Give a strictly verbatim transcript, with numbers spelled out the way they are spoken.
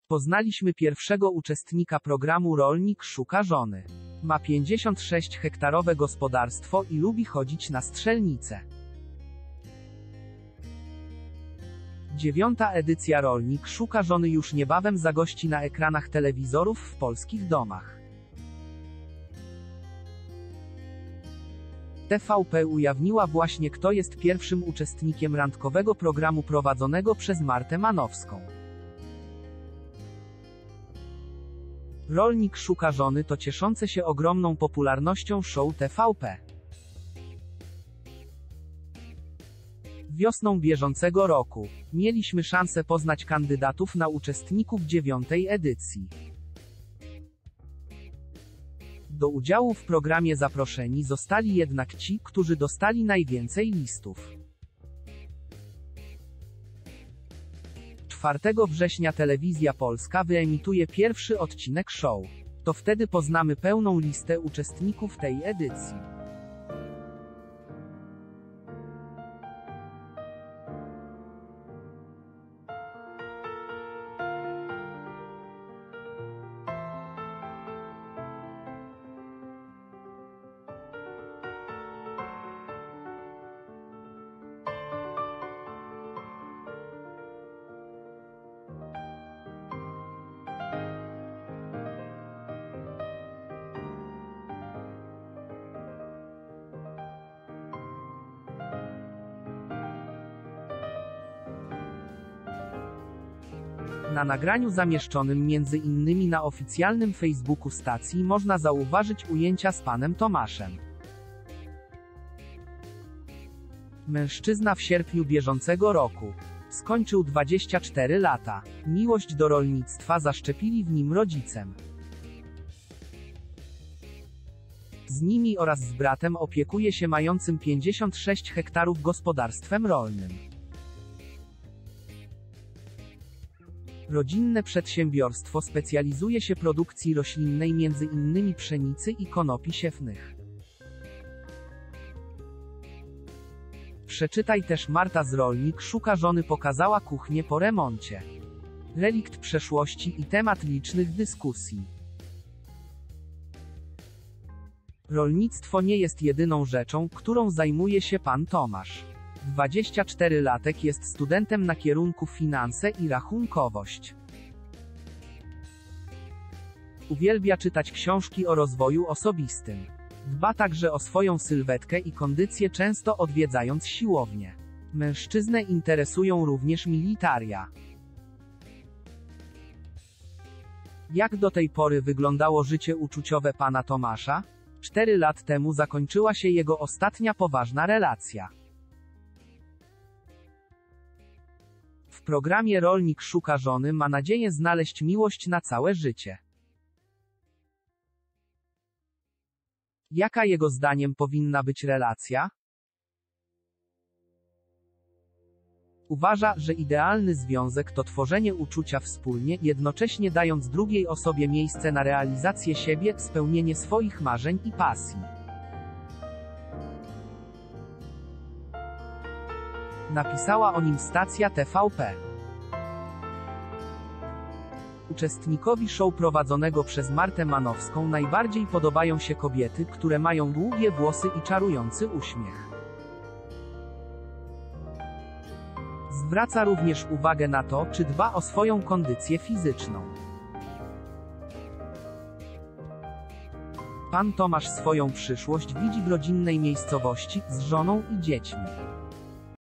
Poznaliśmy pierwszego uczestnika programu Rolnik szuka żony. Ma pięćdziesiąt sześć hektarowe gospodarstwo i lubi chodzić na strzelnice. Dziewiąta edycja Rolnik szuka żony już niebawem zagości na ekranach telewizorów w polskich domach. T V P ujawniła właśnie, kto jest pierwszym uczestnikiem randkowego programu prowadzonego przez Martę Manowską. Rolnik szuka żony to cieszące się ogromną popularnością show T V P. Wiosną bieżącego roku mieliśmy szansę poznać kandydatów na uczestników dziewiątej edycji. Do udziału w programie zaproszeni zostali jednak ci, którzy dostali najwięcej listów. czwartego września Telewizja Polska wyemituje pierwszy odcinek show. To wtedy poznamy pełną listę uczestników tej edycji. Na nagraniu zamieszczonym między innymi na oficjalnym Facebooku stacji można zauważyć ujęcia z panem Tomaszem. Mężczyzna w sierpniu bieżącego roku skończył dwadzieścia cztery lata. Miłość do rolnictwa zaszczepili w nim rodzicem. Z nimi oraz z bratem opiekuje się mającym pięćdziesiąt sześć hektarów gospodarstwem rolnym. Rodzinne przedsiębiorstwo specjalizuje się w produkcji roślinnej, między innymi pszenicy i konopi siewnych. Przeczytaj też Marta z Rolnik szuka żony pokazała kuchnię po remoncie. Relikt przeszłości i temat licznych dyskusji. Rolnictwo nie jest jedyną rzeczą, którą zajmuje się pan Tomasz. dwudziestoczterolatek jest studentem na kierunku Finanse i Rachunkowość. Uwielbia czytać książki o rozwoju osobistym. Dba także o swoją sylwetkę i kondycję, często odwiedzając siłownię. Mężczyznę interesują również militaria. Jak do tej pory wyglądało życie uczuciowe pana Tomasza? Cztery lat temu zakończyła się jego ostatnia poważna relacja. W programie Rolnik szuka żony ma nadzieję znaleźć miłość na całe życie. Jaka jego zdaniem powinna być relacja? Uważa, że idealny związek to tworzenie uczucia wspólnie, jednocześnie dając drugiej osobie miejsce na realizację siebie, spełnienie swoich marzeń i pasji. Napisała o nim stacja T V P. Uczestnikowi show prowadzonego przez Martę Manowską najbardziej podobają się kobiety, które mają długie włosy i czarujący uśmiech. Zwraca również uwagę na to, czy dba o swoją kondycję fizyczną. Pan Tomasz swoją przyszłość widzi w rodzinnej miejscowości, z żoną i dziećmi.